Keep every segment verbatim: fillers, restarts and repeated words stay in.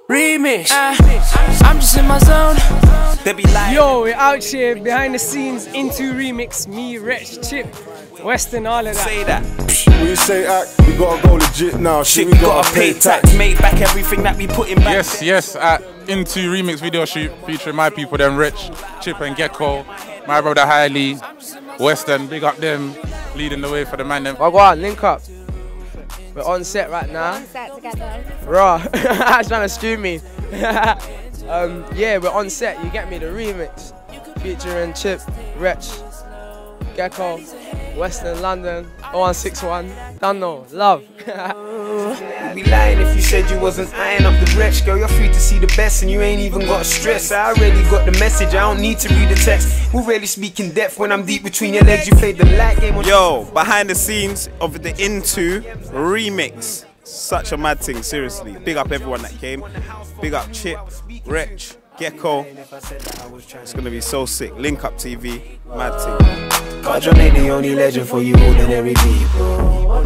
Remix. Uh, I'm just in my zone. They be like, yo, we're out here behind the scenes into remix. Me, Wretch, Chip, Western, all of that. Say that. When you say act, we gotta go legit now. Shit, we gotta, gotta pay tax. Make back everything that we put in back. Yes, yes, at Into Remix video shoot featuring my people, them Rich, Chip and Gecko, my brother Hailey, Western, big up them, leading the way for the man them. Oh, go on, link up. We're on set right now. On set together. Raw. Trying to stew me. um, yeah, we're on set. You get me? The remix featuring Chip, Wretch, Gecko, Western London, oh one six one. Don't know. Love. You'd be lying if you said you wasn't eyeing up the wretch. Girl, you're free to see the best and you ain't even got to stress. I already got the message, I don't need to read the text. We really speak in depth when I'm deep between your legs. You played the light game on. Yo, behind the scenes of the Into Remix. Such a mad thing, seriously. Big up everyone that came. Big up Chip, Wretch, Gecko. It's gonna be so sick. Link Up T V, mad thing. God, you ain't the only legend for you ordinary people.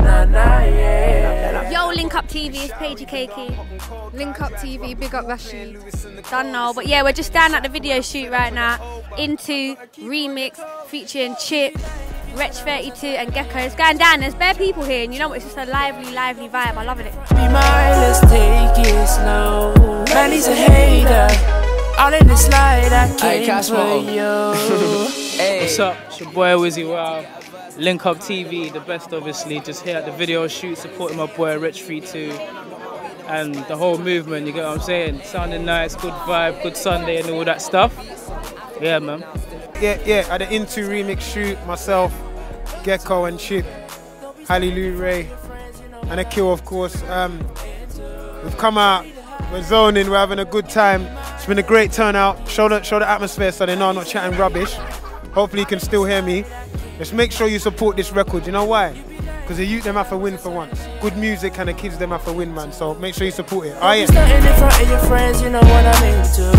Yo, Link Up T V, it's Paige Kiki. Link Up T V, big up Rashid. Don't know, but yeah, we're just down at the video shoot right now. Into Remix featuring Chip, Wretch thirty-two and Gecko. It's going down, there's bare people here and you know what, it's just a lively, lively vibe. I love it. be mine, let's take it slow. Man, he's a hater. All in the slide, I came for you. Hey. What's up? It's your boy Wizzy Wow. Link Up T V, the best obviously. Just here at the video shoot, supporting my boy Rich thirty-two. And the whole movement, you get what I'm saying? Sounding nice, good vibe, good Sunday and all that stuff. Yeah, man. Yeah, yeah, at the Into Remix shoot, myself, Gecko and Chip, Hallelujah Ray, and Akil, of course. Um, we've come out, we're zoning, we're having a good time. It's been a great turnout. Show the, show the atmosphere so they know I'm not chatting rubbish. Hopefully you can still hear me. Just make sure you support this record. You know why? Because the youth them have to win for once. Good music and the kids them have to win, man. So make sure you support it. Oh yeah. Standing in front of your friends, you know what I'm into.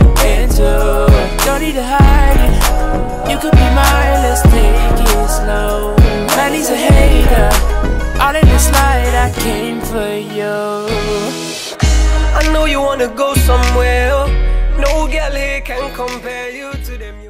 Into. Don't need to hide it. You could be mine, let's take it slow. Man, he's a hater. All in the slide, I came for you. I know you wanna go somewhere. No girl here can compare you to them.